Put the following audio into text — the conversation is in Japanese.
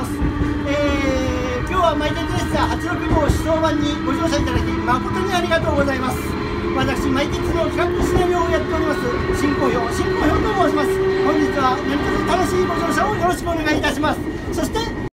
ます。今日はマイ鉄列車86号首相版にご乗車いただき誠にありがとうございます。私、マイ鉄の企画シナリオをやっております新興票と申します。本日は何卒楽しいご乗車をよろしくお願いいたします。そして